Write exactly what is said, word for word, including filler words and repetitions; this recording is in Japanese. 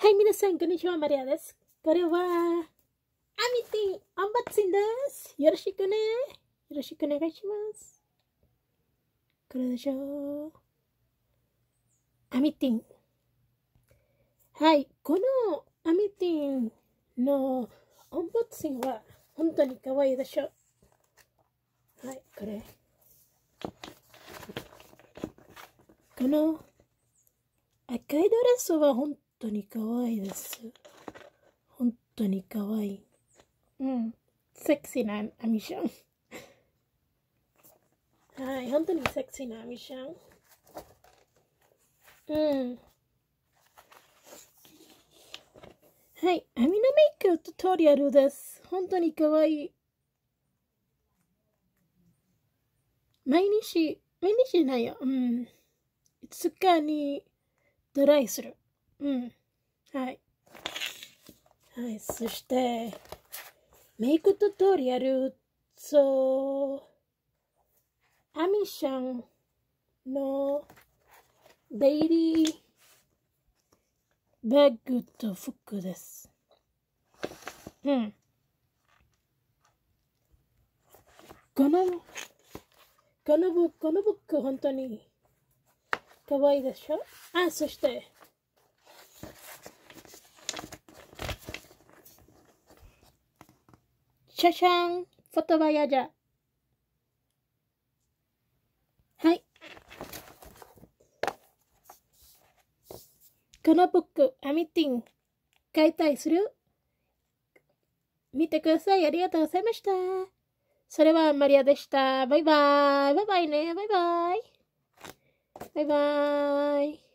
はい、皆さん、こんにちは、マリアです。これは、アミティン、アンバッツンです。よろしくね。よろしくお願いします。これでしょう。アミティン。はい、このアミティンのアンバッツンは、本当に可愛いでしょ。はい、これ。この赤いドレスは本当に可愛いです。本当に可愛い。うん。セクシーなアミシャン。はい、本当にセクシーなアミシャン。うん。はい、アミのメイクトゥトリアルです。本当に可愛い。毎日、毎日じゃないよ。うん。いつかにトライする。うん。はい。はい、そして、メイクトゥトリアル、そう、アミシャンのデイリーバッグと服です。うん。この、このブック、このブック、本当に可愛いでしょ。あ、そして、シャシャン、フォトバヤジャ。はい。このブック、アミティン、買いたいする？見てください。ありがとうございました。それはマリアでした。バイバイ。バイバイね。バイバイ。バイバイ。